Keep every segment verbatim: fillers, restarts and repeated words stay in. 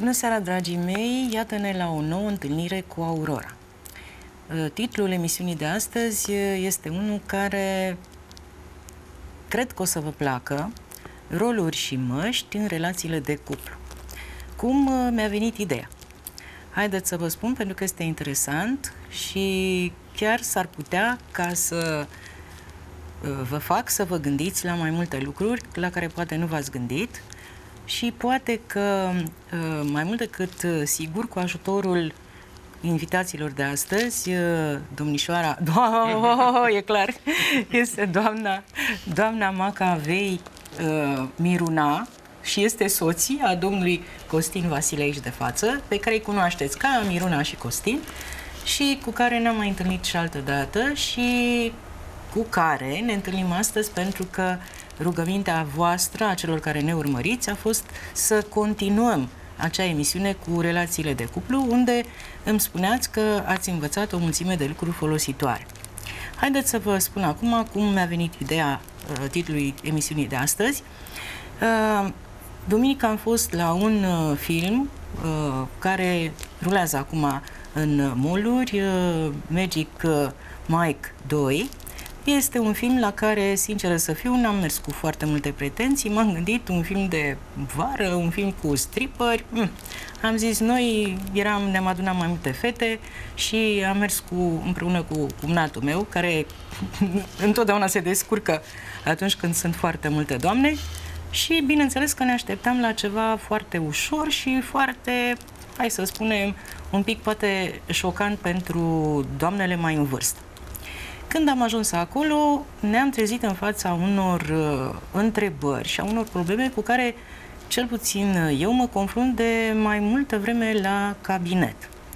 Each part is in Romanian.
Bună seara, dragii mei! Iată-ne la o nouă întâlnire cu Aurora. Titlul emisiunii de astăzi este unul care cred că o să vă placă: roluri și măști în relațiile de cuplu. Cum mi-a venit ideea? Haideți să vă spun, pentru că este interesant și chiar s-ar putea ca să vă fac să vă gândiți la mai multe lucruri la care poate nu v-ați gândit și poate că, mai mult decât sigur, cu ajutorul invitațiilor de astăzi, domnișoara, do e clar, este doamna, doamna Macavei uh, Miruna și este soția domnului Costin Vasile aici de față, pe care îi cunoașteți ca Miruna și Costin și cu care ne-am mai întâlnit și altă dată și cu care ne întâlnim astăzi pentru că rugămintea voastră, a celor care ne urmăriți, a fost să continuăm acea emisiune cu relațiile de cuplu, unde îmi spuneați că ați învățat o mulțime de lucruri folositoare. Haideți să vă spun acum cum mi-a venit ideea uh, titlului emisiunii de astăzi. Uh, duminică am fost la un uh, film uh, care rulează acum în mall-uri, uh, Magic uh, Mike doi. Este un film la care, sinceră să fiu, n-am mers cu foarte multe pretenții. M-am gândit un film de vară, un film cu stripperi. Mm. Am zis, noi eram, ne-am adunat mai multe fete și am mers cu, împreună cu cumnatul meu, care întotdeauna se descurcă atunci când sunt foarte multe doamne. Și bineînțeles că ne așteptam la ceva foarte ușor și foarte, hai să spunem, un pic poate șocant pentru doamnele mai în vârstă. Când am ajuns acolo, ne-am trezit în fața unor uh, întrebări și a unor probleme cu care, cel puțin eu, mă confrunt de mai multă vreme la cabinet.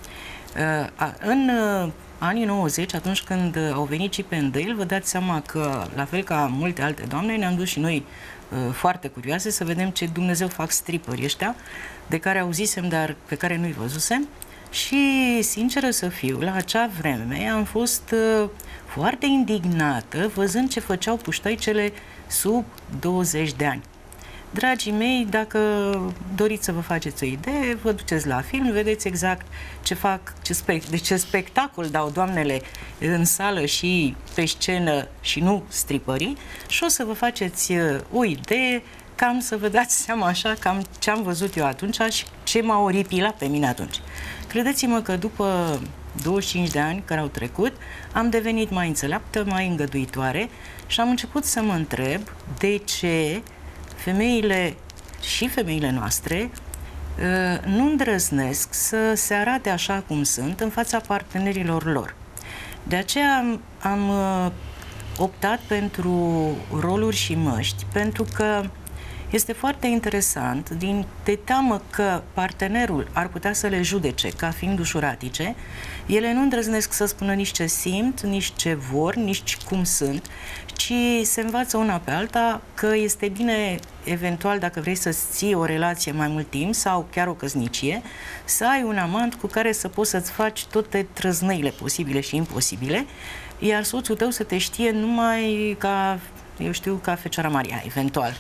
Uh, a, în uh, anii nouăzeci, atunci când au venit Chip and Dale, vă dați seama că, la fel ca multe alte doamne, ne-am dus și noi uh, foarte curioase să vedem ce Dumnezeu fac stripperii ăștia, de care auzisem, dar pe care nu-i văzusem. Și, sinceră să fiu, la acea vreme am fost uh, foarte indignată văzând ce făceau puștoicele sub douăzeci de ani. Dragii mei, dacă doriți să vă faceți o idee, vă duceți la film, vedeți exact ce fac, ce spect de ce spectacol dau doamnele în sală și pe scenă și nu stripării și o să vă faceți uh, o idee, cam să vă dați seama așa cam ce am văzut eu atunci și ce m-a oripilat pe mine atunci. Credeți-mă că după douăzeci și cinci de ani care au trecut, am devenit mai înțeleaptă, mai îngăduitoare și am început să mă întreb de ce femeile și femeile noastre uh, nu îndrăznesc să se arate așa cum sunt în fața partenerilor lor. De aceea am, am uh, optat pentru roluri și măști, pentru că este foarte interesant, din de teamă că partenerul ar putea să le judece ca fiind ușuratice, ele nu îndrăznesc să spună nici ce simt, nici ce vor, nici cum sunt, ci se învață una pe alta că este bine, eventual, dacă vrei să ții o relație mai mult timp sau chiar o căsnicie, să ai un amant cu care să poți să-ți faci toate trăznăile posibile și imposibile, iar soțul tău să te știe numai ca, eu știu, ca Fecioara Maria, eventual.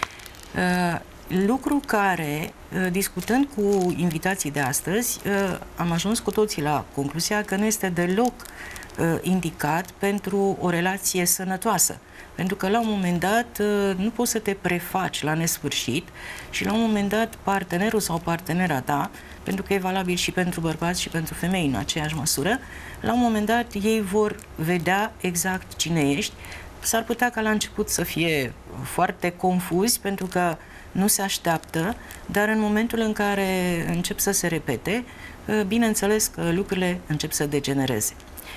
Uh, lucru care, uh, discutând cu invitații de astăzi, uh, am ajuns cu toții la concluzia că nu este deloc uh, indicat pentru o relație sănătoasă. Pentru că la un moment dat uh, nu poți să te prefaci la nesfârșit și la un moment dat partenerul sau partenera ta, pentru că e valabil și pentru bărbați și pentru femei în aceeași măsură, la un moment dat ei vor vedea exact cine ești. S-ar putea ca la început să fie foarte confuzi pentru că nu se așteaptă, dar în momentul în care încep să se repete, bineînțeles că lucrurile încep să degenereze.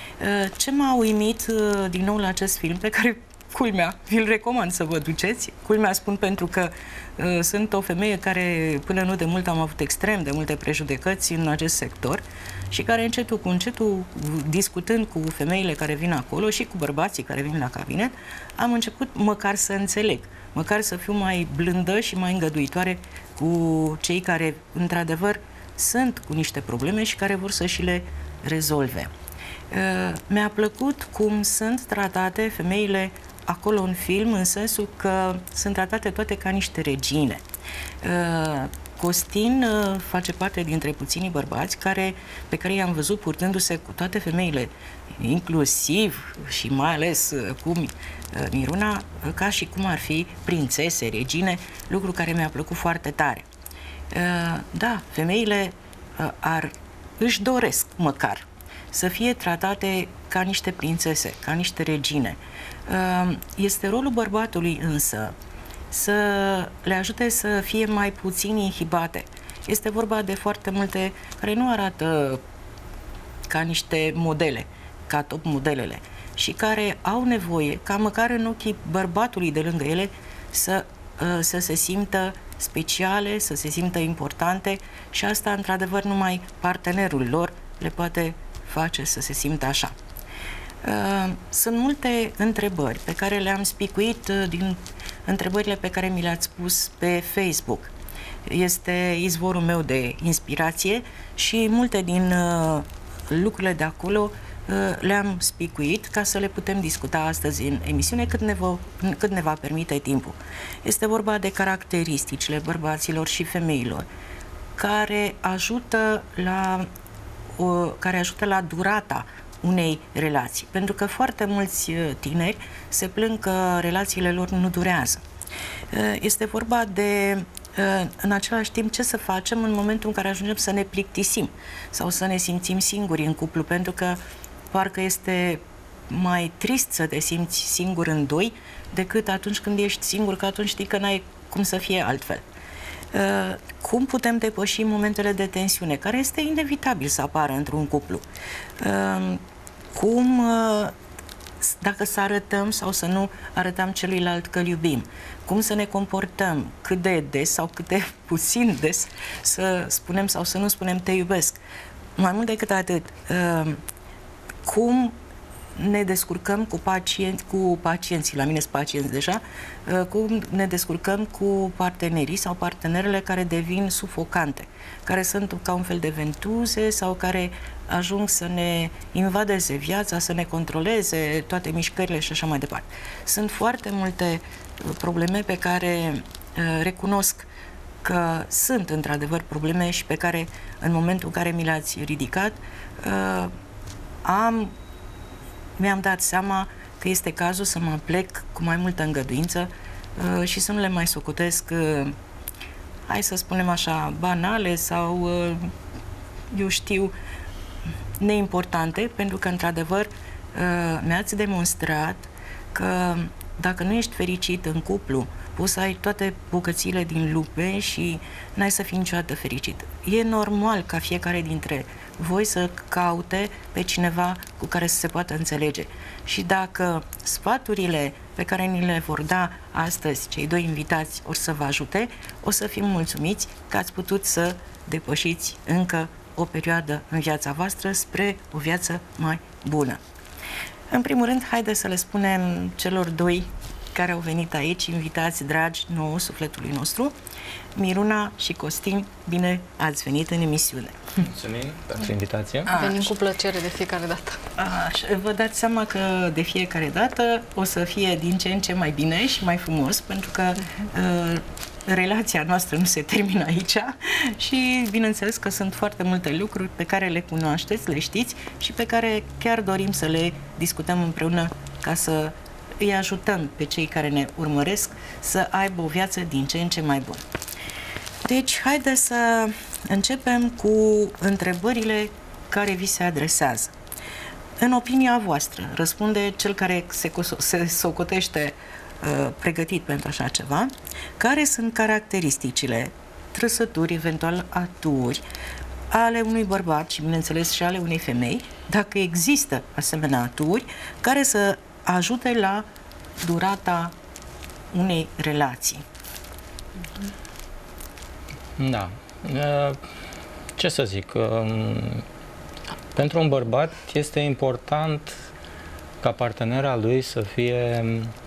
Ce m-a uimit din nou la acest film, pe care, culmea, vi-l recomand să vă duceți, culmea spun pentru că uh, sunt o femeie care până nu de mult am avut extrem de multe prejudecăți în acest sector și care încetul cu încetul, discutând cu femeile care vin acolo și cu bărbații care vin la cabinet, am început măcar să înțeleg, măcar să fiu mai blândă și mai îngăduitoare cu cei care, într-adevăr, sunt cu niște probleme și care vor să și le rezolve. Uh, mi-a plăcut cum sunt tratate femeile acolo în film, în sensul că sunt tratate toate ca niște regine. Costin uh, face parte dintre puținii bărbați care, pe care i-am văzut purtându-se cu toate femeile, inclusiv și mai ales uh, cu uh, Miruna, uh, ca și cum ar fi prințese, regine, lucru care mi-a plăcut foarte tare. Uh, da, femeile uh, ar, își doresc măcar să fie tratate ca niște prințese, ca niște regine. Uh, este rolul bărbatului însă să le ajute să fie mai puțin inhibate. Este vorba de foarte multe care nu arată ca niște modele, ca top modelele, și care au nevoie ca măcar în ochii bărbatului de lângă ele să, să se simtă speciale, să se simtă importante, și asta, într-adevăr, numai partenerul lor le poate face să se simtă așa. Sunt multe întrebări pe care le-am spicuit din întrebările pe care mi le-ați pus pe Facebook. Este izvorul meu de inspirație și multe din uh, lucrurile de acolo uh, le-am spicuit ca să le putem discuta astăzi în emisiune cât ne, va, cât ne va permite timpul. Este vorba de caracteristicile bărbaților și femeilor care ajută la, uh, care ajută la durata unei relații. Pentru că foarte mulți tineri se plâng că relațiile lor nu durează. Este vorba de, în același timp, ce să facem în momentul în care ajungem să ne plictisim sau să ne simțim singuri în cuplu, pentru că parcă este mai trist să te simți singur în doi decât atunci când ești singur, că atunci știi că n-ai cum să fie altfel. Cum putem depăși momentele de tensiune, care este inevitabil să apară într-un cuplu? Cum, dacă să arătăm sau să nu arătăm celuilalt că îl iubim? Cum să ne comportăm? Cât de des sau cât de puțin des să spunem sau să nu spunem te iubesc? Mai mult decât atât, cum ne descurcăm cu, pacient, cu pacienții, la mine sunt pacienți deja, cum ne descurcăm cu partenerii sau partenerele care devin sufocante, care sunt ca un fel de ventuze sau care ajung să ne invadeze viața, să ne controleze toate mișcările și așa mai departe. Sunt foarte multe probleme pe care recunosc că sunt într-adevăr probleme și pe care, în momentul în care mi le-ați ridicat, am mi-am dat seama că este cazul să mă plec cu mai multă îngăduință uh, și să nu le mai socotesc, uh, hai să spunem așa, banale sau, uh, eu știu, neimportante, pentru că, într-adevăr, uh, mi-ați demonstrat că dacă nu ești fericit în cuplu, poți să ai toate bucățile din lume și n-ai să fii niciodată fericit. E normal ca fiecare dintre voi să caute pe cineva cu care să se poată înțelege. Și dacă sfaturile pe care ni le vor da astăzi cei doi invitați or să vă ajute, o să fim mulțumiți că ați putut să depășiți încă o perioadă în viața voastră spre o viață mai bună. În primul rând, haideți să le spunem celor doi care au venit aici, invitați dragi nouă sufletului nostru, Miruna și Costin, bine ați venit în emisiune. Mulțumim pentru invitație. Venim cu plăcere de fiecare dată. Aș, vă dați seama că de fiecare dată o să fie din ce în ce mai bine și mai frumos, pentru că uh-huh. uh, relația noastră nu se termină aici și bineînțeles că sunt foarte multe lucruri pe care le cunoașteți, le știți și pe care chiar dorim să le discutăm împreună ca să îi ajutăm pe cei care ne urmăresc să aibă o viață din ce în ce mai bună. Deci, haideți să începem cu întrebările care vi se adresează. În opinia voastră, răspunde cel care se, se socotește uh, pregătit pentru așa ceva, care sunt caracteristicile, trăsături, eventual aturi, ale unui bărbat și, bineînțeles, și ale unei femei, dacă există asemenea aturi, care să ajute la durata unei relații. Da. Ce să zic? Pentru un bărbat este important ca partenera lui să fie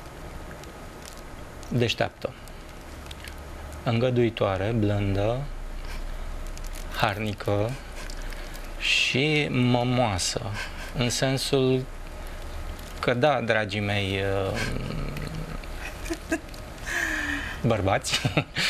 deșteaptă, îngăduitoare, blândă, harnică și mămoasă, în sensul că da, dragii mei bărbați,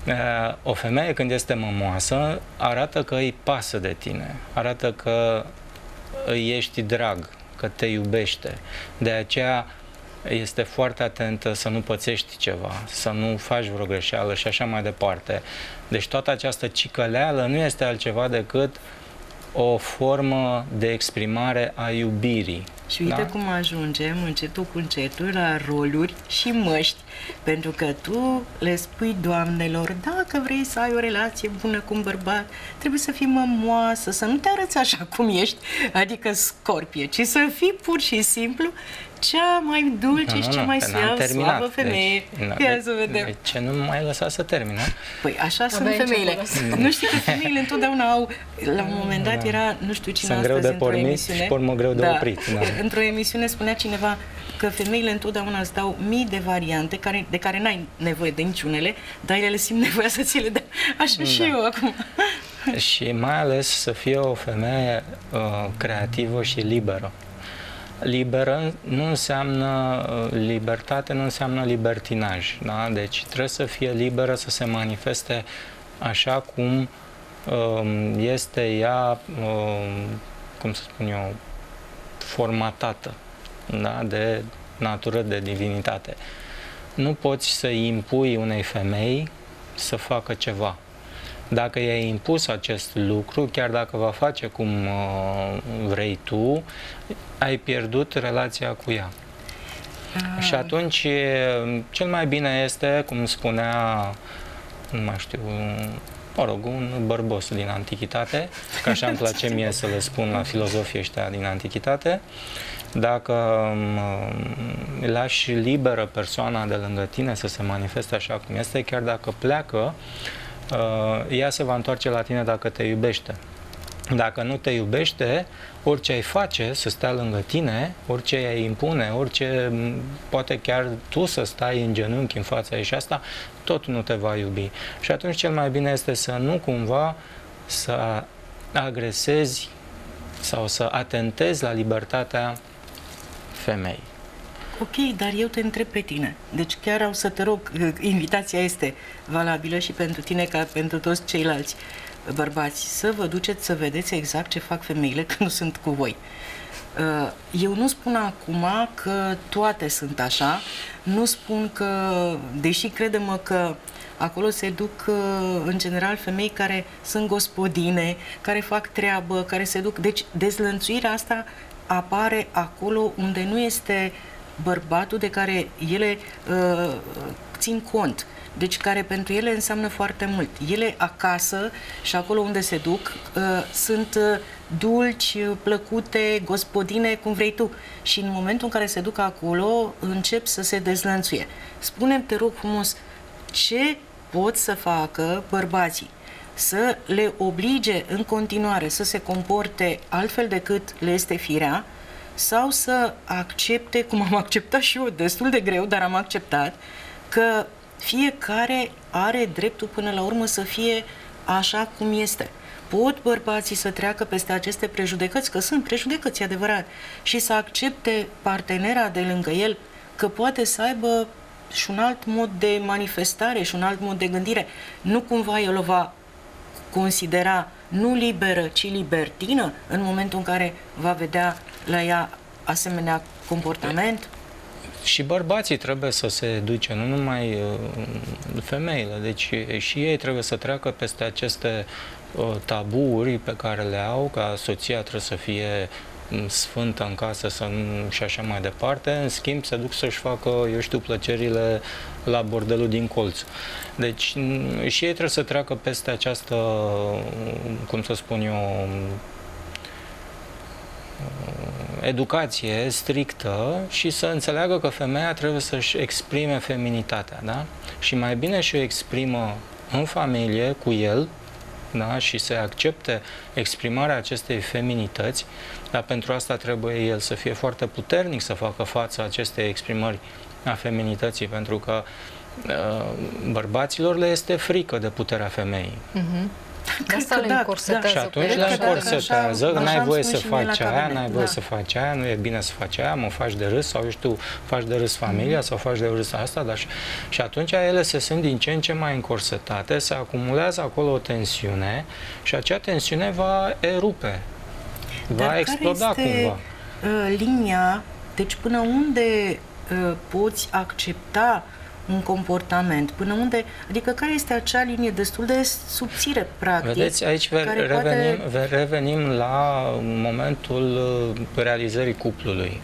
O femeie când este mămoasă arată că îi pasă de tine, arată că îi ești drag, că te iubește. De aceea este foarte atentă să nu pățești ceva, să nu faci vreo greșeală și așa mai departe. Deci toată această cicăleală nu este altceva decât o formă de exprimare a iubirii. Și uite da? cum ajungem încetul cu încetul la roluri și măști, pentru că tu le spui doamnelor, dacă vrei să ai o relație bună cu un bărbat, trebuie să fii mămoasă, să nu te arăți așa cum ești, adică scorpie, ci să fii pur și simplu cea mai dulce nu, și nu, cea nu, mai terminat, suavă femeie. Deci, Ia de, să vedem. De ce nu m-ai lăsat să termin? Păi așa sunt Abia femeile. Nu știu că femeile întotdeauna au, la un moment dat Da. era, nu știu cine Sunt astăzi greu de într-o pornit emisiune. și pe urmă greu de Da. oprit. Da. Într-o emisiune spunea cineva că femeile întotdeauna îți dau mii de variante care, de care n-ai nevoie de niciunele, dar ele simt nevoia să ți le dea. Așa da. și eu acum. Și mai ales să fie o femeie uh, creativă și liberă. Liberă nu înseamnă libertate, nu înseamnă libertinaj. Da? Deci trebuie să fie liberă, să se manifeste așa cum um, este ea, um, cum să spun eu, formatată, da? De natură, de divinitate. Nu poți să impui unei femei să facă ceva. Dacă i-ai impus acest lucru, chiar dacă va face cum uh, vrei tu, ai pierdut relația cu ea. Ah. Și atunci, cel mai bine este, cum spunea, nu mai știu, mă rog, un bărbos din antichitate, că așa îmi place mie să le spun la filozofii ăștia din antichitate, dacă um, lași liberă persoana de lângă tine să se manifeste așa cum este, chiar dacă pleacă, uh, ea se va întoarce la tine dacă te iubește. Dacă nu te iubește, orice ai face să stea lângă tine, orice ai impune, orice, poate chiar tu să stai în genunchi în fața ei și asta, tot nu te va iubi. Și atunci cel mai bine este să nu cumva să agresezi sau să atentezi la libertatea femeii. Ok, dar eu te întreb pe tine. Deci chiar au să te rog, invitația este valabilă și pentru tine ca pentru toți ceilalți bărbați, să vă duceți să vedeți exact ce fac femeile când nu sunt cu voi. Eu nu spun acum că toate sunt așa, nu spun că, deși crede-mă că acolo se duc în general femei care sunt gospodine, care fac treabă, care se duc... Deci dezlănțuirea asta apare acolo unde nu este bărbatul de care ele uh, țin cont. Deci care pentru ele înseamnă foarte mult. Ele acasă și acolo unde se duc uh, sunt uh, dulci, plăcute, gospodine, cum vrei tu. Și în momentul în care se duc acolo, încep să se dezlănțuie. Spune-mi, te rog frumos, ce pot să facă bărbații? Să le oblige în continuare să se comporte altfel decât le este firea, sau să accepte, cum am acceptat și eu, destul de greu, dar am acceptat, că fiecare are dreptul până la urmă să fie așa cum este. Pot bărbații să treacă peste aceste prejudecăți, că sunt prejudecăți, adevărat, și să accepte partenera de lângă el, că poate să aibă și un alt mod de manifestare și un alt mod de gândire. Nu cumva el o va considera nu liberă, ci libertină în momentul în care va vedea la ea asemenea comportament? Și bărbații trebuie să se educe, nu numai uh, femeile, deci și ei trebuie să treacă peste aceste uh, tabuuri pe care le au, ca soția trebuie să fie sfântă în casă să nu, și așa mai departe, în schimb se duc să-și facă, eu știu, plăcerile la bordelul din colț. Deci și ei trebuie să treacă peste această, cum să spun eu, educație strictă și să înțeleagă că femeia trebuie să-și exprime feminitatea, da? Și mai bine și o exprimă în familie cu el, da? Și să accepte exprimarea acestei feminități, dar pentru asta trebuie el să fie foarte puternic să facă față acestei exprimări a feminității, pentru că uh, bărbaților le este frică de puterea femeii. Uh-huh. De asta le încorsetează. Și atunci le încorsetează, n-ai voie să faci aia, n-ai voie să faci aia, nu e bine să faci aia, mă faci de râs, sau eu știu, faci de râs familia, sau faci de râs asta, dar și, și atunci ele se sunt din ce în ce mai încorsetate, se acumulează acolo o tensiune și acea tensiune va erupe, va dar exploda care este, cumva. Uh, linia, deci până unde uh, poți accepta un comportament, până unde, adică care este acea linie destul de subțire, practic. Vedeți, aici revenim, poate... revenim la momentul realizării cuplului.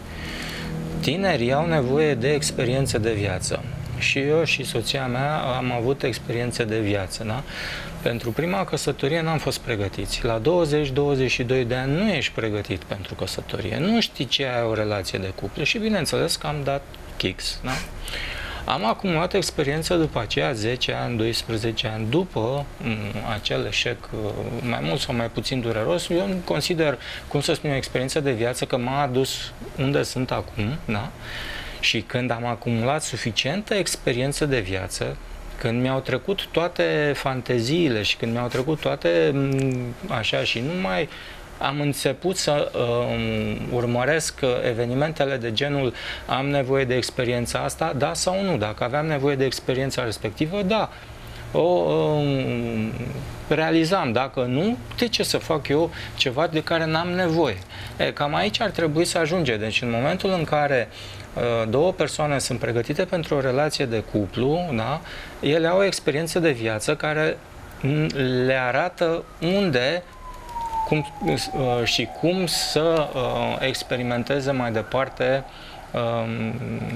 Tinerii au nevoie de experiențe de viață. Și eu și soția mea am avut experiențe de viață, da? Pentru prima căsătorie n-am fost pregătiți. La douăzeci douăzeci și doi de ani nu ești pregătit pentru căsătorie. Nu știi ce ai o relație de cuplu și bineînțeles că am dat kicks, da? Am acumulat experiență după aceea, zece ani, doisprezece ani, după m, acel eșec, mai mult sau mai puțin dureros. Eu consider, cum să spun, o experiență de viață că m-a adus unde sunt acum, da? Și când am acumulat suficientă experiență de viață, când mi-au trecut toate fanteziile și când mi-au trecut toate așa și nu mai am început să uh, urmăresc evenimentele de genul am nevoie de experiența asta, da sau nu. Dacă aveam nevoie de experiența respectivă, da, o uh, realizam. Dacă nu, de ce să fac eu ceva de care n-am nevoie? E, cam aici ar trebui să ajunge. Deci în momentul în care uh, două persoane sunt pregătite pentru o relație de cuplu, da, ele au o experiență de viață care le arată unde cum, uh, și cum să uh, experimenteze mai departe uh,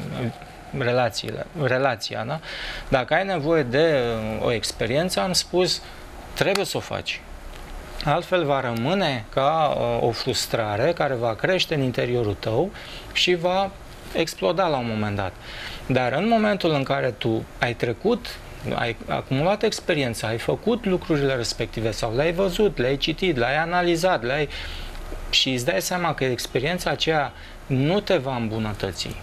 relațiile, relația. Da? Dacă ai nevoie de uh, o experiență, am spus, trebuie să o faci. Altfel va rămâne ca uh, o frustrare care va crește în interiorul tău și va exploda la un moment dat. Dar în momentul în care tu ai trecut, ai acumulat experiența, ai făcut lucrurile respective sau le-ai văzut, le-ai citit, le-ai analizat, le-ai... și îți dai seama că experiența aceea nu te va îmbunătăți,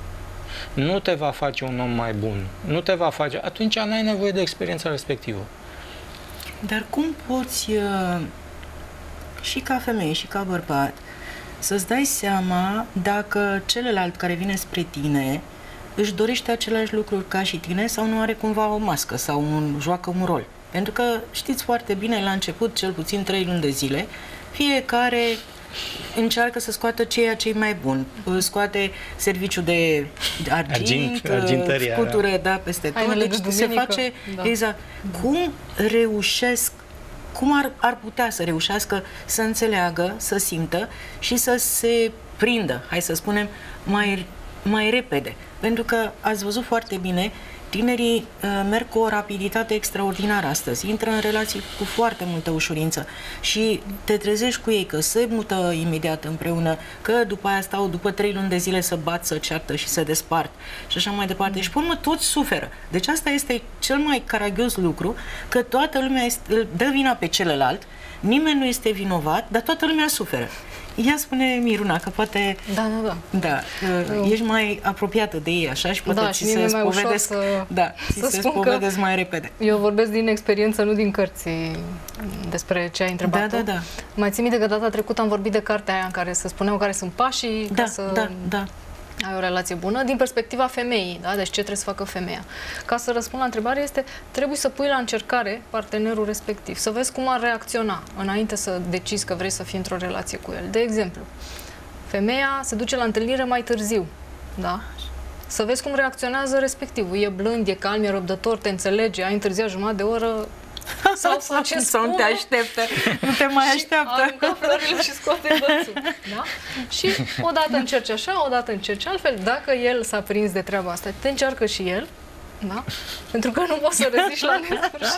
nu te va face un om mai bun, nu te va face... atunci n-ai nevoie de experiența respectivă. Dar cum poți, și ca femeie și ca bărbat, să-ți dai seama dacă celălalt care vine spre tine își dorește același lucruri ca și tine sau nu are cumva o mască sau un, joacă un rol? Pentru că știți foarte bine, la început, cel puțin trei luni de zile, fiecare încearcă să scoată ceea ce e mai bun. Scoate serviciul de argint, Argint scutură, da. da, peste tot. Deci de se face, da. Exact. Cum reușesc, cum ar, ar putea să reușească să înțeleagă, să simtă și să se prindă, hai să spunem, mai, mai repede. Pentru că ați văzut foarte bine, tinerii uh, merg cu o rapiditate extraordinară astăzi, intră în relații cu foarte multă ușurință și te trezești cu ei că se mută imediat împreună, că după aia stau după trei luni de zile să bat, să ceartă și să despart și așa mai departe. Și pe urmă toți suferă. Deci asta este cel mai caragios lucru, că toată lumea este, dă vina pe celălalt, nimeni nu este vinovat, dar toată lumea suferă. Ia spune, Miruna, că poate da, da, da. Da, ești mai apropiată de ei, așa, și poate da, ți se spovedesc, să, da, să se spovedesc mai repede. Eu vorbesc din experiență, nu din cărți, despre ce ai întrebat. Da, da, da. Mai țin minte că data trecută am vorbit de cartea aia în care se spuneau care sunt pașii da, ca să da, da. ai o relație bună, din perspectiva femeii, da? Deci ce trebuie să facă femeia. Ca să răspund la întrebare este, trebuie să pui la încercare partenerul respectiv, să vezi cum ar reacționa înainte să decizi că vrei să fii într-o relație cu el. De exemplu, femeia se duce la întâlnire mai târziu, da? Să vezi cum reacționează respectivul. E blând, e calm, e răbdător, te înțelege, ai întârziat jumătate de oră, sau face sau nu te așteptă, nu te mai așteaptă. Și aruncă florile și scoate bățul. Da? Și odată încerci așa, odată încerci altfel. Dacă el s-a prins de treaba asta, te încearcă și el, da? Pentru că nu poți să reziști la nesfârșit.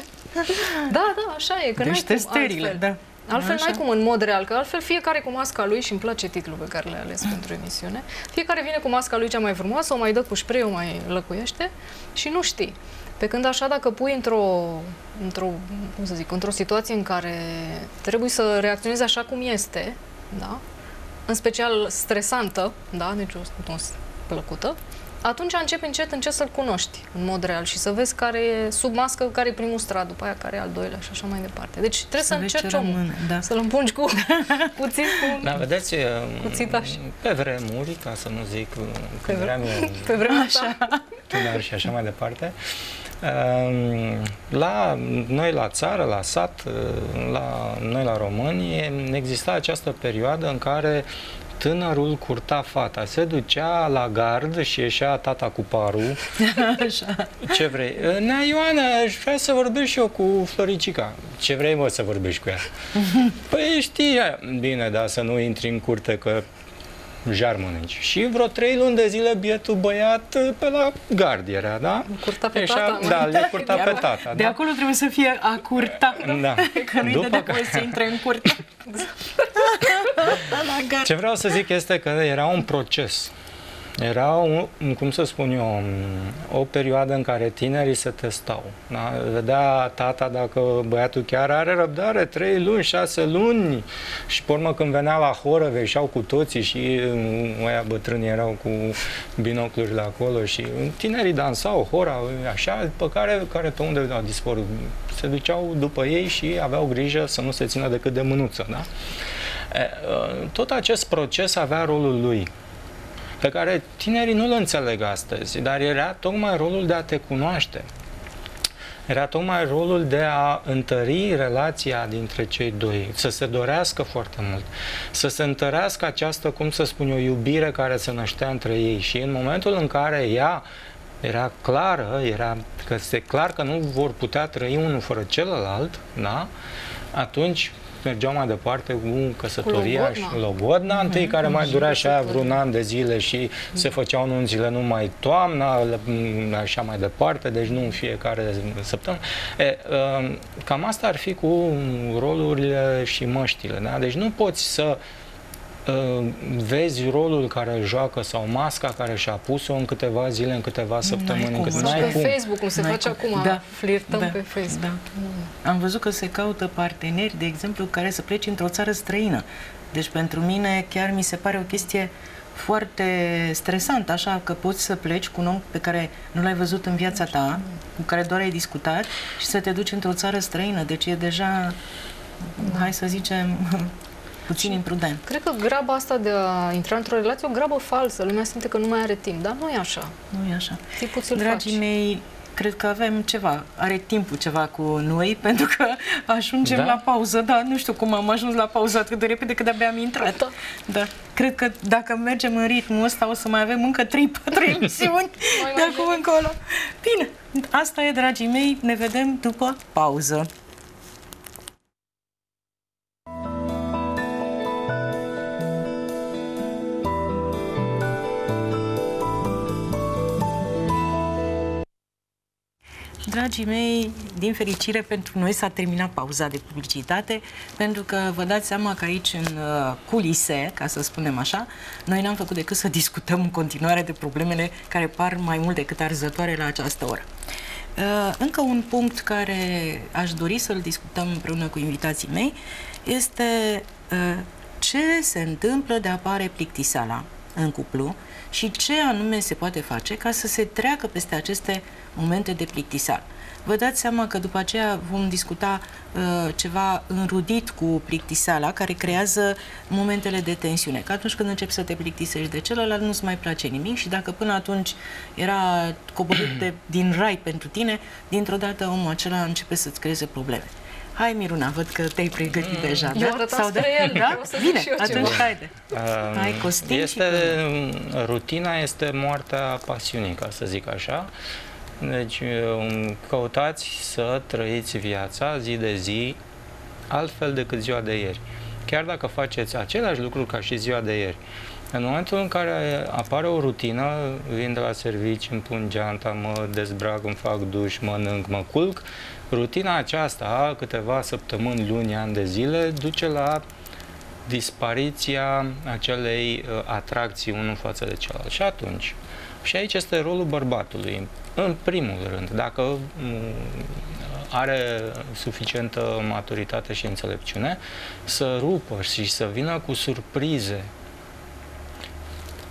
Da, da, așa e. Că deci n-ai cum altfel. Da. Altfel n-ai cum în mod real, că altfel fiecare cu masca lui, și îmi place titlul pe care l-ai ales pentru emisiune, fiecare vine cu masca lui cea mai frumoasă, o mai dă cu spray, o mai lăcuiește și nu știi. Pe când așa, dacă pui într-o, într-o, cum să zic, într-o situație în care trebuie să reacționezi așa cum este, da? În special stresantă, da? Deci o plăcută, atunci începi încet, încet să-l cunoști în mod real și să vezi care e sub mască, care e primul strat, după aia care e al doilea și așa mai departe. Deci trebuie să, să încerci omul, da. Să-l împungi cu puțin cu... Da, vedeți, cuțitaș. Pe vremuri, ca să nu zic pe vremuri, pe vremuri așa. Tânăr și așa mai departe, la noi la țară, la sat, la noi la români, exista această perioadă în care tânărul curta fata. Se ducea la gard și ieșea tata cu parul. Așa. Ce vrei? Nea Ioana, aș vrea să vorbesc și eu cu Floricica. Ce vrei, mă, să vorbești cu ea? Păi știi, bine, dar să nu intri în curte, că jar mănânci. Și vreo trei luni de zile bietul băiat pe la gard era, da? Curta pe tata. Da, le curta pe tata. De da? acolo trebuie să fie a curta. Da. Că nu-i dădea voie să intre în curte. Ce vreau să zic este că era un proces. Era, un, cum să spun eu, o perioadă în care tinerii se testau. Da? Vedea tata dacă băiatul chiar are răbdare, trei luni, șase luni. Și pe urmă când venea la horă, veșeau cu toții și ăia bătrâni erau cu binoclurile acolo și tinerii dansau hora, așa, pe care, care pe unde au dispărut. Se duceau după ei și aveau grijă să nu se țină decât de mânuță. Da? Tot acest proces avea rolul lui, pe care tinerii nu-l înțeleg astăzi, dar era tocmai rolul de a te cunoaște. Era tocmai rolul de a întări relația dintre cei doi, să se dorească foarte mult, să se întărească această, cum să spun eu, iubire care se năștea între ei. Și în momentul în care ea era clară, era că este clar că nu vor putea trăi unul fără celălalt, da? Atunci mergeau mai departe cu căsătoria și logodna, întâi, care mai durea și aia vreun an de zile și se făceau nunțile numai toamna, așa mai departe, deci nu în fiecare săptămână. E, cam asta ar fi cu rolurile și măștile, da? Deci nu poți să vezi rolul care joacă sau masca care și-a pus-o în câteva zile, în câteva săptămâni. Cum, n-ai pe cum. Facebook, cum se N-ai face cum. acum, da. Flirtăm da. pe Facebook. Da. Mm. Am văzut că se caută parteneri, de exemplu, care să plece într-o țară străină. Deci pentru mine chiar mi se pare o chestie foarte stresantă, așa că poți să pleci cu un om pe care nu l-ai văzut în viața ta, cu care doar ai discutat și să te duci într-o țară străină. Deci e deja, da. hai să zicem, puțin imprudent. Cred că graba asta de a intra într-o relație e o grabă falsă. Lumea simte că nu mai are timp, dar nu e așa. Nu e așa. Dragii faci. mei, cred că avem ceva, are timpul ceva cu noi, pentru că ajungem da? la pauză. Da, nu știu cum am ajuns la pauză atât de repede, că de-abia am intrat. Da. Da. Cred că dacă mergem în ritmul ăsta, o să mai avem încă trei patru emisiuni de acum încolo. Bine, asta e, dragii mei, ne vedem după pauză. Dragii mei, din fericire pentru noi s-a terminat pauza de publicitate, pentru că vă dați seama că aici în uh, culise, ca să spunem așa, noi n-am făcut decât să discutăm în continuare de problemele care par mai mult decât arzătoare la această oră. Uh, încă un punct care aș dori să-l discutăm împreună cu invitații mei este uh, ce se întâmplă de apare plictiseala în cuplu și ce anume se poate face ca să se treacă peste aceste momente de plictiseală. Vă dați seama că după aceea vom discuta uh, ceva înrudit cu plictiseala, care creează momentele de tensiune. Că atunci când începi să te plictisești de celălalt, nu-ți mai place nimic și dacă până atunci era coborât de, din rai pentru tine, dintr-o dată omul acela începe să-ți creeze probleme. Hai, Miruna, văd că te-ai pregătit mm. deja, eu da? Sau de el, da? Bine, atunci haide. Uh, Hai, Costin. Este, rutina este moartea pasiunii, ca să zic așa. Deci, căutați să trăiți viața zi de zi altfel decât ziua de ieri. Chiar dacă faceți același lucru ca și ziua de ieri. În momentul în care apare o rutină, vin de la servici, îmi pun geanta, mă dezbrac, îmi fac duș, mănânc, mă culc, rutina aceasta, câteva săptămâni, luni, ani de zile, duce la dispariția acelei uh, atracții unul față de celălalt. Și atunci, și aici este rolul bărbatului, în primul rând, dacă um, are suficientă maturitate și înțelepciune, să rupă și să vină cu surprize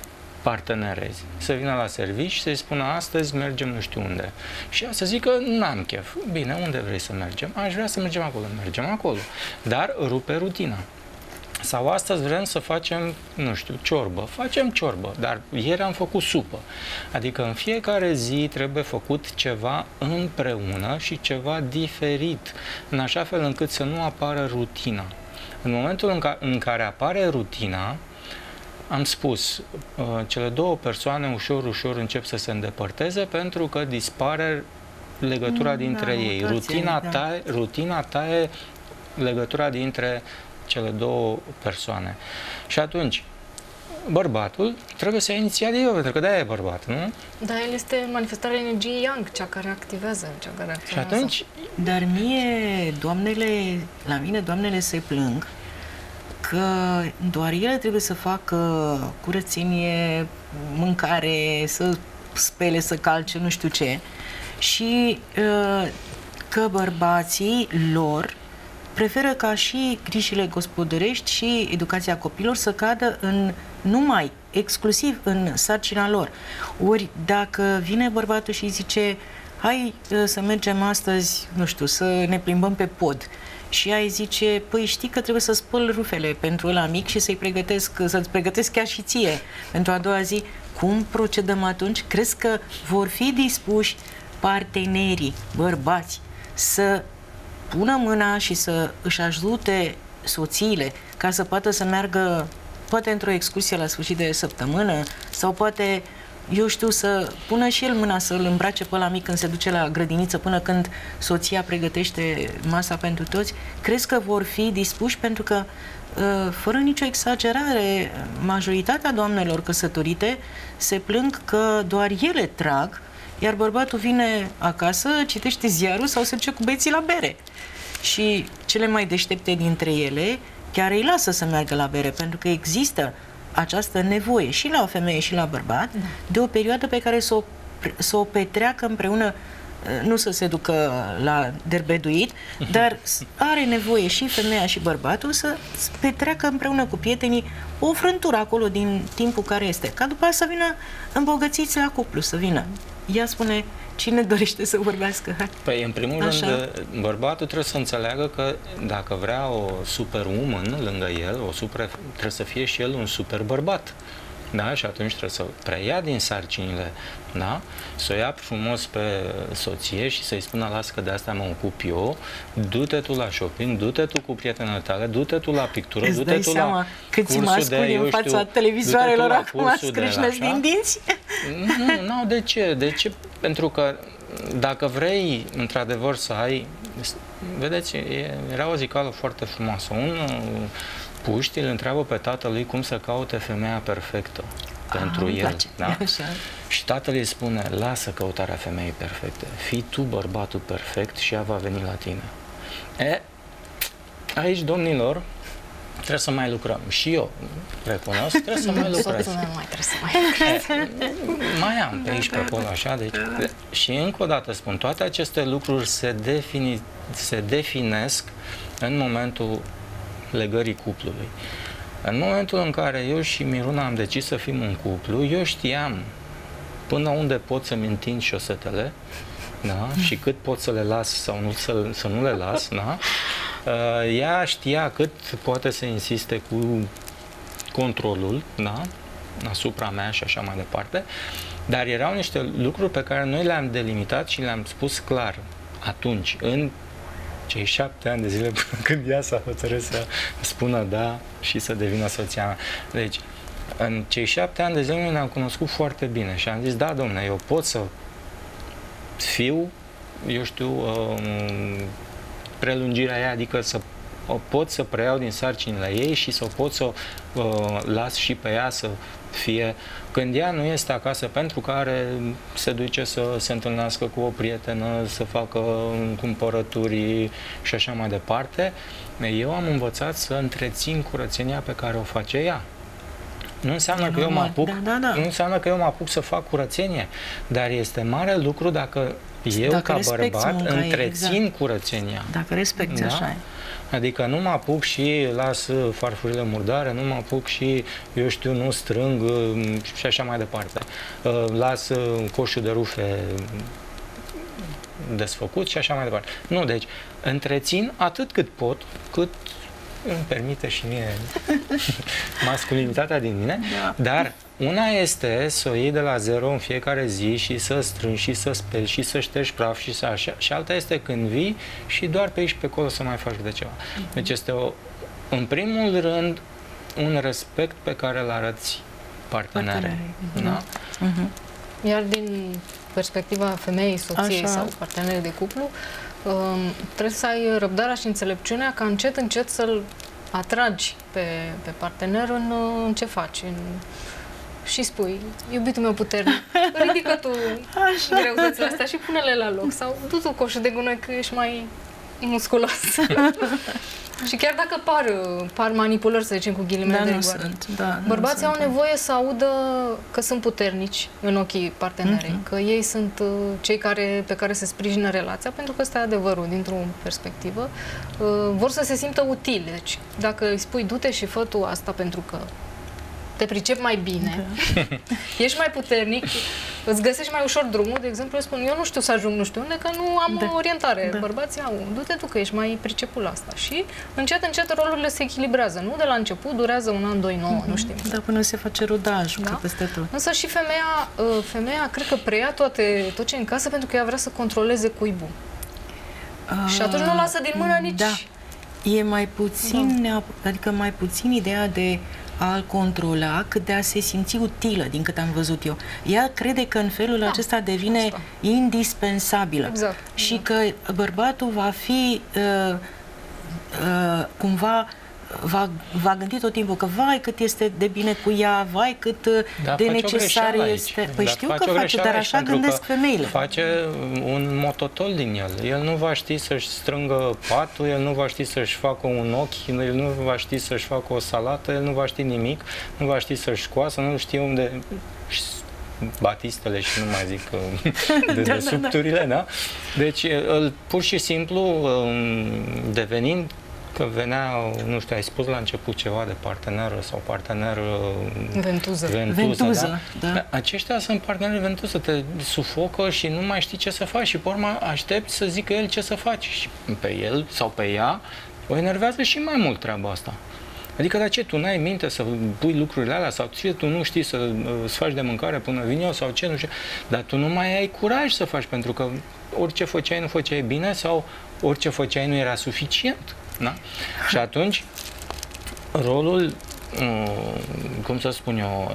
partenerezi. Să vină la servici și să-i spună astăzi mergem nu știu unde. Și ea să zică n-am chef. Bine, unde vrei să mergem? Aș vrea să mergem acolo. Mergem acolo. Dar rupe rutina. Sau astăzi vrem să facem, nu știu, ciorbă. Facem ciorbă, dar ieri am făcut supă. Adică în fiecare zi trebuie făcut ceva împreună și ceva diferit, în așa fel încât să nu apară rutina. În momentul în, ca, în care apare rutina, am spus, cele două persoane ușor, ușor încep să se îndepărteze pentru că dispare legătura mm, dintre da, ei. Rutina, da. taie, rutina taie legătura dintre cele două persoane. Și atunci, bărbatul trebuie să ia inițiativă, pentru că de-aia e bărbat, nu? Da, el este manifestarea energiei yang, cea care activează, cea care acționează. Și atunci... Dar mie, doamnele, la mine, doamnele se plâng că doar ele trebuie să facă curățenie, mâncare, să spele, să calce, nu știu ce, și că bărbații lor preferă ca și grijile gospodărești și educația copilor să cadă în numai, exclusiv în sarcina lor. Ori dacă vine bărbatul și zice hai să mergem astăzi, nu știu, să ne plimbăm pe pod, și ea îi zice, păi știi că trebuie să spăl rufele pentru ăla mic și să-i pregătesc, să-ți pregătesc chiar și ție pentru a doua zi, cum procedăm atunci? Crezi că vor fi dispuși partenerii, bărbați, să pună mâna și să își ajute soțiile ca să poată să meargă poate într-o excursie la sfârșit de săptămână sau poate, eu știu, să pună și el mâna să-l îmbrace pe ăla mic când se duce la grădiniță până când soția pregătește masa pentru toți? Crezi că vor fi dispuși? Pentru că, fără nicio exagerare, majoritatea doamnelor căsătorite se plâng că doar ele trag, iar bărbatul vine acasă, citește ziarul sau se duce cu băieții la bere. Și cele mai deștepte dintre ele chiar îi lasă să meargă la bere, pentru că există această nevoie și la o femeie și la bărbat da. de o perioadă pe care să o, să o petreacă împreună, nu să se ducă la derbeduit, dar are nevoie și femeia și bărbatul să petreacă împreună cu prietenii o frântură acolo din timpul care este, ca după aia să vină îmbogățiți la cuplu, să vină. Ea spune, cine dorește să vorbească? Hai. Păi, în primul Așa. rând, bărbatul trebuie să înțeleagă că dacă vrea o superwoman lângă el, o super, trebuie să fie și el un super bărbat. Da? Și atunci trebuie să preia din sarcinile, da? Să o ia frumos pe soție și să-i spună, lasă că de asta mă ocup eu, du-te tu la shopping, du-te tu cu prietenele tale, du-te tu la pictură, du-te tu la cursul mă asculi în fața televizoarelor acum scrâșnesc din dinți? Nu, nu, de ce? De ce? Pentru că dacă vrei, într-adevăr, să ai... Vedeți, era o zicală foarte frumoasă. Un puști îl întreabă pe tatălui cum să caute femeia perfectă pentru ah, el. Da? Și tatăl îi spune, lasă căutarea femeii perfecte, fii tu bărbatul perfect și ea va veni la tine. E, aici, domnilor, trebuie să mai lucrăm. Și eu recunosc, trebuie să mai lucrez. mai trebuie să mai lucrez. Mai am pe aici, pe acolo, așa. Deci, și încă o dată spun, toate aceste lucruri se, defini, se definesc în momentul legării cuplului. În momentul în care eu și Miruna am decis să fim un cuplu, eu știam până unde pot să-mi întind șosetele, da? Și cât pot să le las sau nu, să, să nu le las, da? Ea știa cât poate să insiste cu controlul, da? Asupra mea și așa mai departe, dar erau niște lucruri pe care noi le-am delimitat și le-am spus clar atunci, în cei șapte ani de zile până când ea s-a hotărât să spună da și să devină soția mea. Deci, în cei șapte ani de zile noi ne-am cunoscut foarte bine și am zis, da, domne, eu pot să fiu, eu știu, prelungirea ei, adică să o pot să preiau din sarcinile ei și să o pot să o uh, las și pe ea să fie, când ea nu este acasă pentru care se duce să se întâlnească cu o prietenă, să facă cumpărături și așa mai departe, eu am învățat să întrețin curățenia pe care o face ea. Nu înseamnă, că eu mă apuc, da, da, da. nu înseamnă că eu mă apuc să fac curățenie, dar este mare lucru dacă eu, dacă ca bărbat, munca, întrețin exact. curățenia. Dacă respecti, da? așa e. Adică nu mă apuc și las farfurile murdare, nu mă apuc și, eu știu, nu strâng și așa mai departe. Las coșul de rufe desfăcut și așa mai departe. Nu, deci întrețin atât cât pot, cât îmi permite și mie masculinitatea din mine, da. Dar una este să o iei de la zero în fiecare zi și să strângi și să speli și să ștergi praf și să așa, și alta este când vii și doar pe aici pe acolo să mai faci de ceva. Uh-huh. Deci este o, în primul rând un respect pe care îl arăți partenerei. Da? Uh-huh. Iar din perspectiva femeii, soției așa. Sau partenerii de cuplu, trebuie să ai răbdarea și înțelepciunea ca încet, încet să-l atragi pe, pe partener în, în ce faci. În... Și spui, iubitul meu puternic, ridică tu așa. Greutățile astea și pune-le la loc. Sau du tu coșul de gunoi că ești mai musculos. Și chiar dacă par, par manipulări, să zicem, cu ghilimele da, de rigoare, da, bărbații au sunt. Nevoie să audă că sunt puternici în ochii partenerei, uh-huh. că ei sunt uh, cei care, pe care se sprijină relația, pentru că ăsta e adevărul dintr-o perspectivă. Uh, vor să se simtă utili. Deci, dacă îi spui, du-te și fă tu asta pentru că te pricep mai bine, da. Ești mai puternic, îți găsești mai ușor drumul. De exemplu, eu spun, eu nu știu să ajung nu știu unde, că nu am da. Orientare. Da. Bărbații au, du-te tu că ești mai priceput la asta. Și încet, încet rolurile se echilibrează. Nu de la început, durează un an, doi, nouă, mm-hmm. nu știm. Da, până se face rodajul, da? Peste tot. Însă și femeia, femeia cred că preia toate, tot ce e în casă pentru că ea vrea să controleze cuibul. A, și atunci nu o lasă din mână nici... Da. E mai puțin, da. Adică mai puțin ideea de a-l controla, cât de a se simți utilă, din cât am văzut eu. Ea crede că în felul da, acesta devine asta. Indispensabilă. Exact. Și da. Că bărbatul va fi uh, uh, cumva va, va gândi tot timpul că vai cât este de bine cu ea, vai cât da, de necesar este. Păi dar știu că face, dar așa gândesc femeile. Face un mototol din el. El nu va ști să-și strângă patul, el nu va ști să-și facă un ochi, el nu va ști să-și facă o salată, el nu va ști nimic, nu va ști să-și scoasă, nu știe unde... batistele și nu mai zic de desubturile, da, da? Deci, el, pur și simplu, devenind că venea, nu știu, ai spus la început ceva de parteneră sau partener ventuză. Ventuză, ventuză da? Da. Aceștia sunt parteneri ventuză, te sufocă și nu mai știi ce să faci și pe urmă aștepți să zică el ce să faci și pe el sau pe ea o enervează și mai mult treaba asta. Adică, de ce tu n-ai minte să pui lucrurile alea sau ce tu nu știi să îți faci de mâncare până vin eu sau ce, nu știu, dar tu nu mai ai curaj să faci pentru că orice făceai nu făceai bine sau orice făceai nu era suficient. Da? Și atunci, rolul, cum să spun eu,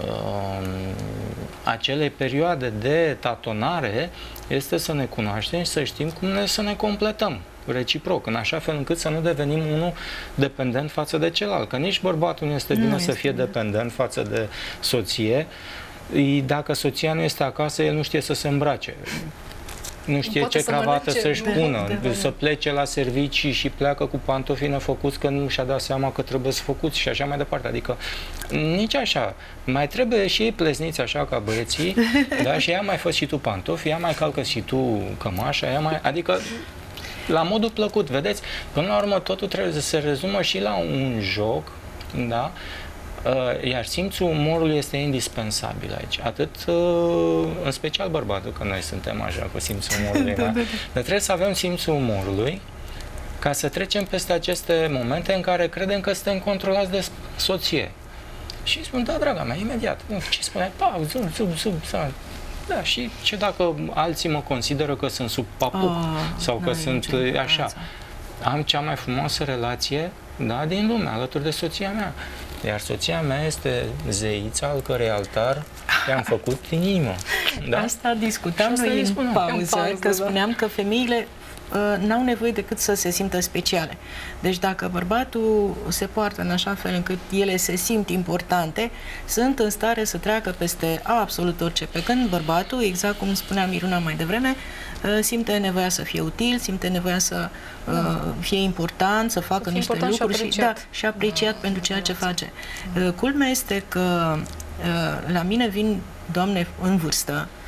acelei perioade de tatonare este să ne cunoaștem și să știm cum ne, să ne completăm reciproc, în așa fel încât să nu devenim unul dependent față de celălalt. Că nici bărbatul nu este bine nu să fie bine. dependent față de soție. Dacă soția nu este acasă, el nu știe să se îmbrace. Nu știe ce cravată să-și pună, de, de, de, să plece la servicii și pleacă cu pantofii nefăcuți că nu și-a dat seama că trebuie să făcuți și așa mai departe. Adică nici așa. Mai trebuie și ei plesniți așa ca băieții, da? Și ea mai fă și tu pantofi, ea mai calcă și tu cămașa, ea mai... Adică la modul plăcut, vedeți? Până la urmă totul trebuie să se rezumă și la un joc, da? Iar simțul umorului este indispensabil aici. Atât, în special bărbatul, că noi suntem așa cu simțul umorului. Da? Dar trebuie să avem simțul umorului ca să trecem peste aceste momente în care credem că suntem controlați de soție. Și spun, da, draga mea, imediat. Ce spuneai? Pa, zum, zum, zum, zum. Da, și ce dacă alții mă consideră că sunt sub papuc oh, sau că sunt așa. Am cea mai frumoasă relație, da, din lume, alături de soția mea. Iar soția mea este zeița al cărei altar i-am făcut din inimă. Da? Asta discutam noi în pauză, în pauză, că spuneam da. Că femeile uh, n-au nevoie decât să se simtă speciale. Deci dacă bărbatul se poartă în așa fel încât ele se simt importante, sunt în stare să treacă peste absolut orice. Pe când bărbatul, exact cum spunea Miruna mai devreme, simte nevoia să fie util, simte nevoia să uh, fie important, să facă să niște lucruri și, și, da, și apreciat da, pentru ceea ce face. Uh, culmea este că uh, la mine vin doamne în vârstă cu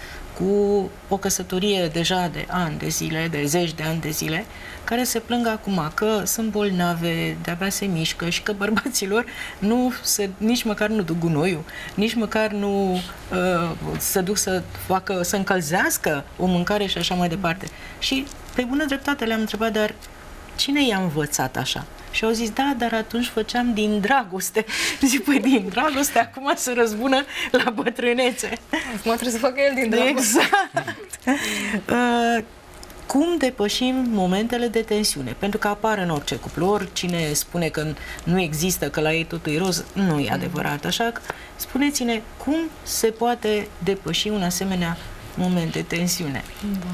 cu o căsătorie deja de ani de zile, de zeci de ani de zile, care se plâng acum că sunt bolnave, de-abia se mișcă și că bărbaților nu se, nici măcar nu duc gunoiul, nici măcar nu uh, se duc să facă, să încălzească o mâncare și așa mai departe. Și pe bună dreptate le-am întrebat, dar cine i-a învățat așa? Și au zis, da, dar atunci făceam din dragoste. Zic, păi din dragoste, acum se răzbună la bătrânețe. Acum trebuie să facă el din dragoste. Exact. uh, cum depășim momentele de tensiune? Pentru că apar în orice cuplu. Oricine spune că nu există, că la ei totul e roz, nu e adevărat. Așa că spuneți-ne cum se poate depăși un asemenea moment de tensiune. Da.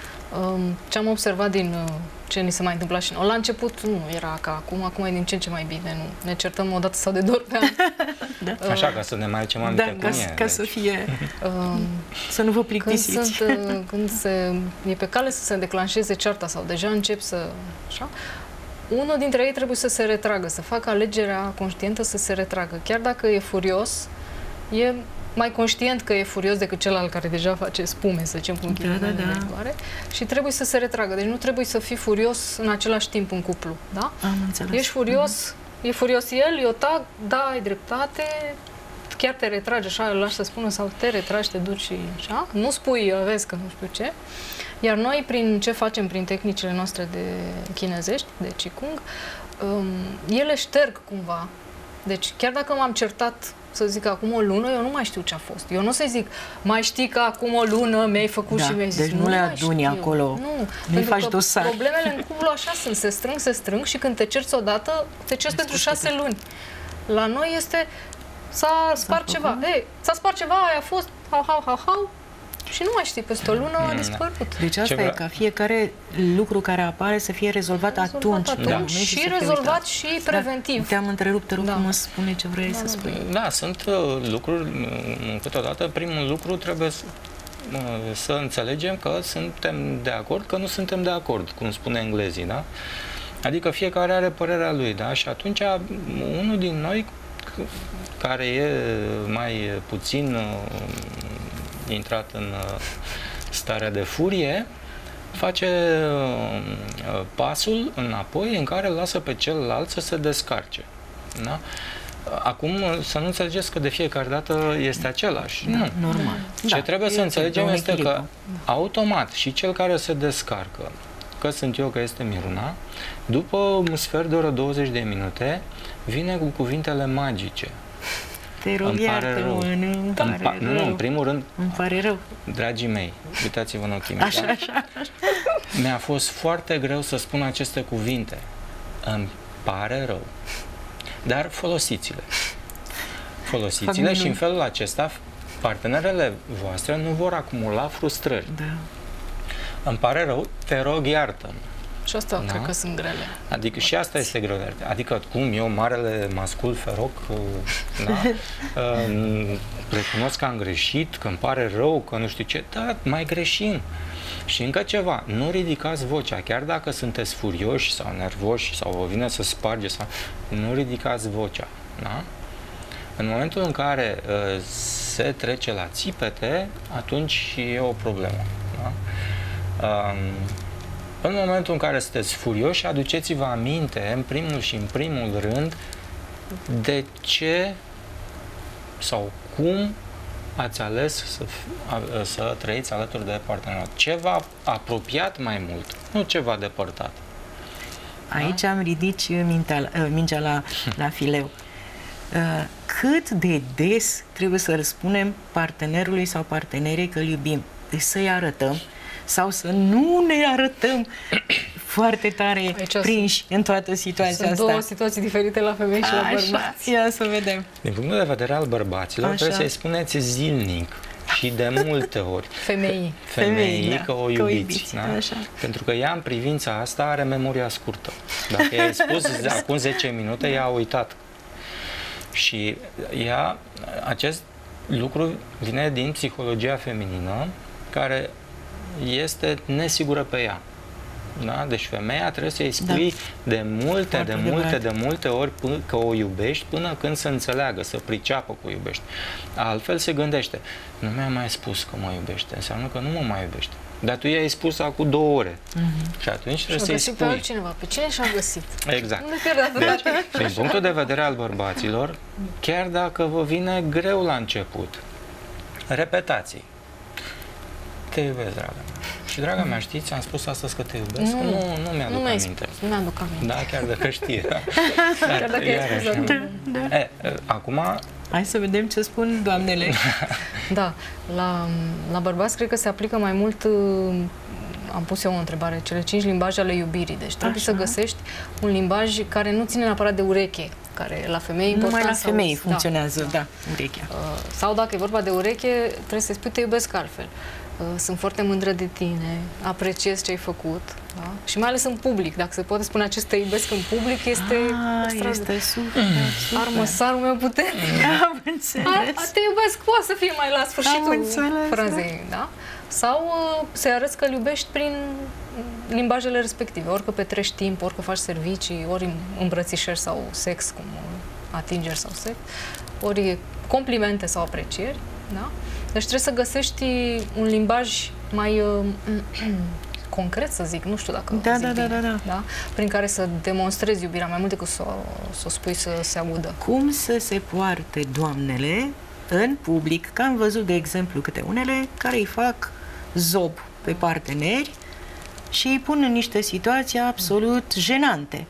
Ce am observat din ce ni se mai întâmpla și nouă, la început nu era ca acum, acum e din ce în ce mai bine, nu? Ne certăm o dată sau de două ori pe an. Da. Așa, ca să ne mai aducem aminte da, cum ca, e. ca deci. să fie, uh, să nu vă plictisiți. Când, sunt, când se, e pe cale să se declanșeze cearta sau deja încep să... Așa, unul dintre ei trebuie să se retragă, să facă alegerea conștientă să se retragă. Chiar dacă e furios, e mai conștient că e furios decât celălalt care deja face spume, să zicem, cu da, da, da. și trebuie să se retragă. Deci nu trebuie să fii furios în același timp în cuplu. Da? Am înțeles. Ești furios, mm-hmm. e furios el, eu tac, da, ai dreptate, chiar te retragi, așa, îl lași să spună, sau te retragi, te duci și așa. Nu spui, vezi că nu știu ce. Iar noi, prin ce facem, prin tehnicile noastre de chinezești, de Qigong, um, ele șterg cumva. Deci, chiar dacă m-am certat, să zic, acum o lună, eu nu mai știu ce a fost. Eu nu o să zic, mai știi că acum o lună mi-ai făcut da, și mi-ai zis. Deci nu, nu le aduni acolo, nu, nu-i faci că dosar. Problemele în cuplu așa sunt, se strâng, se strâng și când te cerți odată, te cerți pentru șase luni. La noi este, s-a spart ceva. Ei, s-a spart ceva, aia a fost, hau, hau, hau, hau, și nu mai știi, peste o lună a dispărut. Deci asta e, ca fiecare lucru care apare să fie rezolvat, rezolvat atunci. atunci da. Și rezolvat și preventiv. Da, te-am întrerupt, te rog frumos, da. Spune ce vrei da, să spui. Da, sunt uh, lucruri, câteodată primul lucru trebuie să, uh, să înțelegem că suntem de acord, că nu suntem de acord, cum spune englezii, da? Adică fiecare are părerea lui, da? Și atunci unul din noi care e mai puțin uh, intrat în uh, starea de furie, face uh, pasul înapoi în care lasă pe celălalt să se descarce. Da? Acum, să nu înțelegeți că de fiecare dată este același. Da, nu. Normal. Ce da, trebuie să înțelegem este că automat și cel care se descarcă, că sunt eu, că este Miruna, după un sfert de oră, douăzeci de minute, vine cu cuvintele magice. Te rog, iartă-mă, îmi pare rău. Nu, nu, în primul rând, îmi pare rău. Dragii mei, uitați-vă în ochii mei. Așa, da? așa, așa. Mi-a fost foarte greu să spun aceste cuvinte. Îmi pare rău. Dar folosiți-le. Folosiți-le și în felul acesta partenerele voastre nu vor acumula frustrări. Da. Îmi pare rău, te rog, iartă-mă. Și asta da? cred că sunt grele. Adică și asta este greu. Adică cum eu, marele mascul feroc, da? recunosc că am greșit, că îmi pare rău, că nu știu ce, da, mai greșim. Și încă ceva, nu ridicați vocea, chiar dacă sunteți furioși sau nervoși sau vă vine să sparge, sau, nu ridicați vocea. Da? În momentul în care uh, se trece la țipete, atunci e o problemă. Da? Um, În momentul în care sunteți furioși, aduceți-vă aminte, în primul și în primul rând, de ce sau cum ați ales să, să trăiți alături de partener. Ce v-a apropiat mai mult, nu ce v-a depărtat. Aici da? am ridici mintea, mingea la, la fileu. Cât de des trebuie să răspunem partenerului sau partenerei că îl iubim? Deci să-i arătăm sau să nu ne arătăm foarte tare aici prinși sunt, în toată situația sunt asta. Sunt două situații diferite la femei și la bărbați. Ia să vedem. Din punctul de vedere al bărbaților, Așa. trebuie să-i spuneți zilnic și de multe ori. Femeii. Femeii, Femeii da, că o iubiți. Că o iubiți da? Așa. Pentru că ea, în privința asta, are memoria scurtă. Dacă i-ai spus acum zece minute, ea a uitat. Și ea, acest lucru vine din psihologia feminină, care este nesigură pe ea. Da? Deci femeia trebuie să-i spui da. de multe, Foarte de multe, de, de multe ori până, că o iubești până când să înțeleagă, să priceapă că o iubești. Altfel se gândește, nu mi-a mai spus că mă iubește, înseamnă că nu mă mai iubește. Dar tu i-ai spus acum două ore. Mm-hmm. Și atunci trebuie să-i spui. pe altcineva. Pe cine și-a găsit? Exact. Deci, din punctul de vedere al bărbaților, chiar dacă vă vine greu la început, repetații. Te iubesc, draga mea. Și, draga mea, știți, am spus astăzi că te iubesc? Nu, nu, nu mi-aduc nu aminte. Nu mi-aduc aminte. Da, chiar dacă știe. Da. Chiar dacă e spus. Da, da. E, acum... Hai să vedem ce spun doamnele. Da, la, la bărbați cred că se aplică mai mult, am pus eu o întrebare, cele cinci limbaje ale iubirii. Deci trebuie Așa. să găsești un limbaj care nu ține neapărat de ureche, care la femei important. Numai la femei sau, funcționează, da, da, urechea. Sau dacă e vorba de ureche, trebuie să-i spui te iubesc altfel. Sunt foarte mândră de tine, apreciez ce ai făcut, da? Și mai ales în public, dacă se poate spune acest te iubesc în public, este ah, este super, super. Armăsarul meu puternic. Am înțeles. A, a, te iubesc poate să fie mai la sfârșitul frazei, da? da? Sau uh, să-i arăți că îl iubești prin limbajele respective, ori că petrești timp, ori că faci servicii, ori îmbrățișări sau sex, cum atingeri sau sex, ori complimente sau aprecieri, da? Deci trebuie să găsești un limbaj mai uh, concret, să zic, nu știu dacă da, zic da, bine, da, da, da? Prin care să demonstrezi iubirea mai mult decât să, să o spui să se audă. Cum să se poarte doamnele în public, că am văzut, de exemplu, câte unele care îi fac zob pe parteneri și îi pun în niște situații absolut jenante.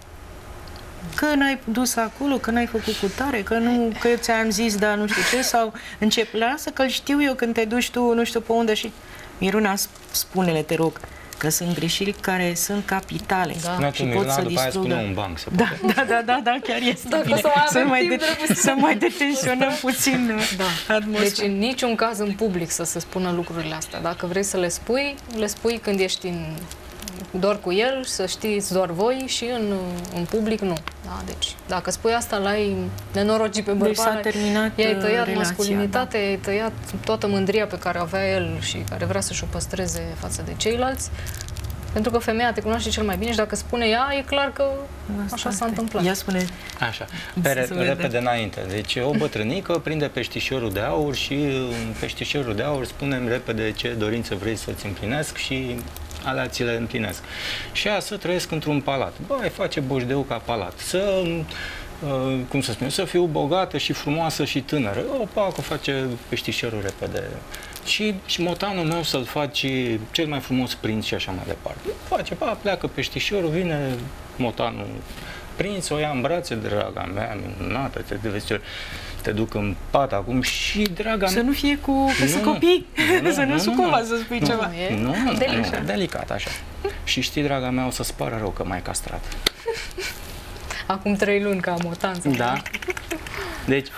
Că n-ai dus acolo, că n-ai făcut cu tare, că nu, că ți-am zis, dar nu știu ce, sau încep, lasă că-l știu eu când te duci tu, nu știu pe unde și... Miruna, spune-le, te rog, că sunt greșeli care sunt capitale da. și pot să distrugă. un banc, să da, da, da, da, da, chiar este Dacă bine. Să mai, să mai, de, să mai detensionăm puțin da. atmosfera. Deci în niciun caz în public să se spună lucrurile astea. Dacă vrei să le spui, le spui când ești în... doar cu el, să știți doar voi și în, în public nu. Da? Deci, dacă spui asta, l-ai nenorocit pe bărbat, deci i-ai tăiat relația, masculinitatea, da. i-ai tăiat toată mândria pe care avea el și care vrea să-și o păstreze față de ceilalți, pentru că femeia te cunoaște cel mai bine și dacă spune ea, e clar că asta așa s-a întâmplat. Ea spune... Așa, pe re repede înainte. Deci o bătrânică prinde peștișorul de aur și în peștișorul de aur spunem repede ce dorință vrei să-ți împlinesc și alea ți le împlinesc. Și ea să trăiesc într-un palat. Băi, face boșdeu ca palat. Să, uh, cum să spun, să fiu bogată și frumoasă și tânără. Opa, că face peștișorul repede. Și, și motanul meu să-l faci cel mai frumos prinț și așa mai departe. Face, pa, pleacă peștișorul, vine motanul prinț, o ia în brațe, draga mea, minunată, te, te, te duc în pat acum și, draga Să nu fie cu să copii, nu, să nu, nu, nu cumva să spui nu, ceva. Nu, nu, delicat. Nu, delicat, așa. Și știi, draga mea, o să-ți pară rău că m-ai castrat. Acum trei luni ca motanță. Da. Deci,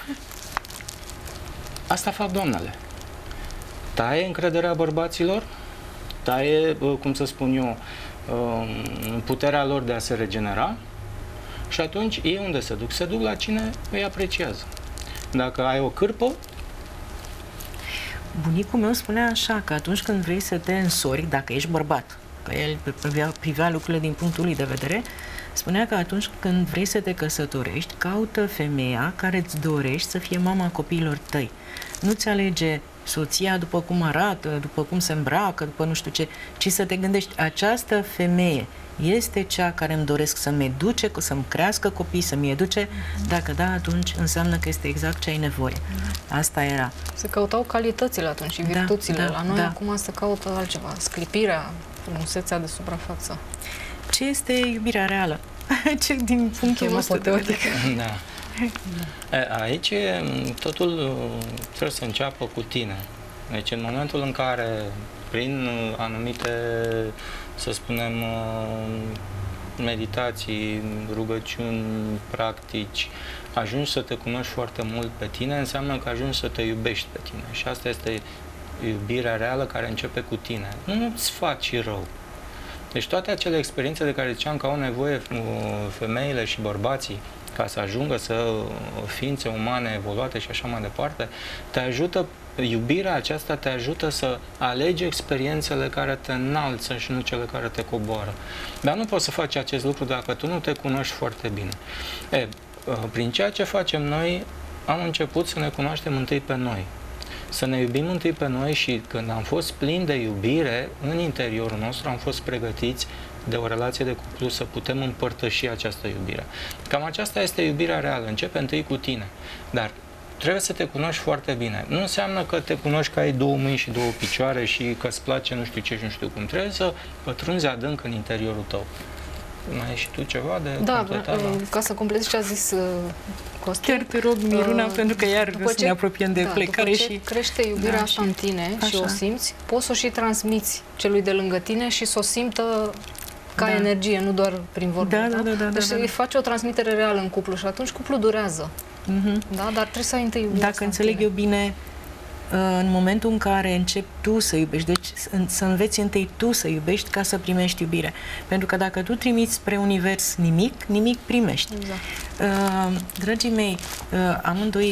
asta fac doamnele. Taie încrederea bărbaților, taie, cum să spun eu, puterea lor de a se regenera și atunci ei unde se duc? Se duc la cine îi apreciază. Dacă ai o cârpă... Bunicul meu spunea așa, că atunci când vrei să te însori, dacă ești bărbat, că el privea, privea lucrurile din punctul lui de vedere, spunea că atunci când vrei să te căsătorești, caută femeia care îți dorești să fie mama copiilor tăi. Nu-ți alege soția după cum arată, după cum se îmbracă, după nu știu ce, ci să te gândești, această femeie este cea care îmi doresc să-mi educe, să-mi crească copii, să-mi educe. Dacă da, atunci înseamnă că este exact ce ai nevoie. Asta era. Se căutau calitățile atunci și virtuțile. Da, da, la noi da. acum se caută altceva. Sclipirea, frumusețea de suprafață. Ce este iubirea reală? Ce din punctul nostru de vedere. Da. Aici totul trebuie să înceapă cu tine. Deci în momentul în care prin anumite, să spunem, meditații, rugăciuni, practici, ajungi să te cunoști foarte mult pe tine, înseamnă că ajungi să te iubești pe tine. Și asta este iubirea reală care începe cu tine. Nu-ți faci rău. Deci toate acele experiențe de care ziceam că au nevoie femeile și bărbații ca să ajungă să ființe umane evoluate și așa mai departe, te ajută, iubirea aceasta te ajută să alegi experiențele care te înalță și nu cele care te coboară. Dar nu poți să faci acest lucru dacă tu nu te cunoști foarte bine. E, prin ceea ce facem noi, am început să ne cunoaștem întâi pe noi. Să ne iubim întâi pe noi și când am fost plini de iubire în interiorul nostru, am fost pregătiți de o relație de cuplu să putem împărtăși această iubire. Cam aceasta este iubirea reală. Începe întâi cu tine. Dar trebuie să te cunoști foarte bine. Nu înseamnă că te cunoști că ai două mâini și două picioare și că îți place nu știu ce și nu știu cum. Trebuie să pătrunzi adânc în interiorul tău. Mai ai și tu ceva de da, completat? Da, ca să completezi ce a zis uh, Costin. Chiar te rog, Miruna, uh, pentru că iar să ne apropiem de da, plecare după ce și... crește iubirea da, asta și... în tine așa. și o simți, poți să o și transmiți celui de lângă tine și să o simtă ca da. energie, nu doar prin vorbe. Da, da, da, da, deci da, da. îi face o transmitere reală în cuplu și atunci cuplul durează. Mm-hmm. Da? Dar trebuie să ai întâi iubirea. Dacă înțeleg eu bine, în momentul în care începi tu să iubești, deci să înveți întâi tu să iubești ca să primești iubire. Pentru că dacă tu trimiți spre univers nimic, nimic primești. Exact. Uh, dragii mei, uh, amândoi,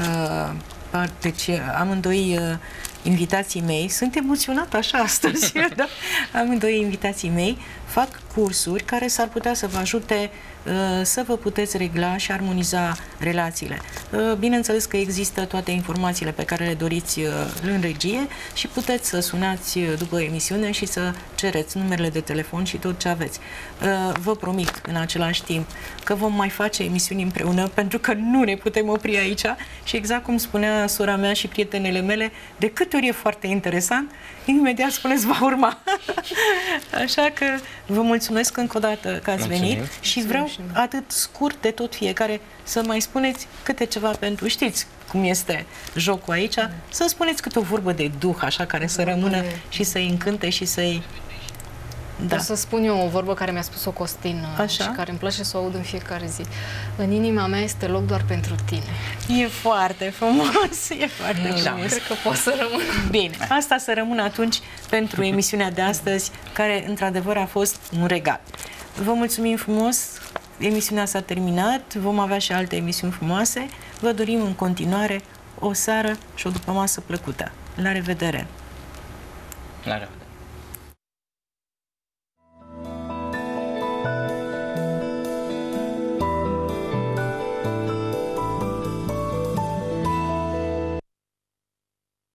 uh, deci, amândoi uh, invitații mei, sunt emoționată așa astăzi, da? Amândoi invitații mei fac cursuri care s-ar putea să vă ajute uh, să vă puteți regla și armoniza relațiile. Uh, bineînțeles că există toate informațiile pe care le doriți uh, în regie și puteți să sunați uh, după emisiune și să cereți numerele de telefon și tot ce aveți. Uh, vă promit în același timp că vom mai face emisiuni împreună pentru că nu ne putem opri aici și exact cum spunea sora mea și prietenele mele, de câte ori e foarte interesant, imediat spuneți va urma. Așa că vă mulțumesc încă o dată că ați Mulțumim. venit și vreau atât scurt de tot fiecare să mai spuneți câte ceva pentru, știți cum este jocul aici, mm. să spuneți câte o vorbă de duh așa care să rămână de... și să-i încânte și să-i... Da. O să spun eu o vorbă care mi-a spus-o Costin așa? Și care îmi place să o aud în fiecare zi. În inima mea este loc doar pentru tine. E foarte frumos, e foarte da, frumos. Cred că poate să rămână. Bine, asta să rămână atunci pentru emisiunea de astăzi, care într-adevăr a fost un regal. Vă mulțumim frumos, emisiunea s-a terminat, vom avea și alte emisiuni frumoase. Vă dorim în continuare o seară și o dupămasă plăcută. La revedere! La revedere!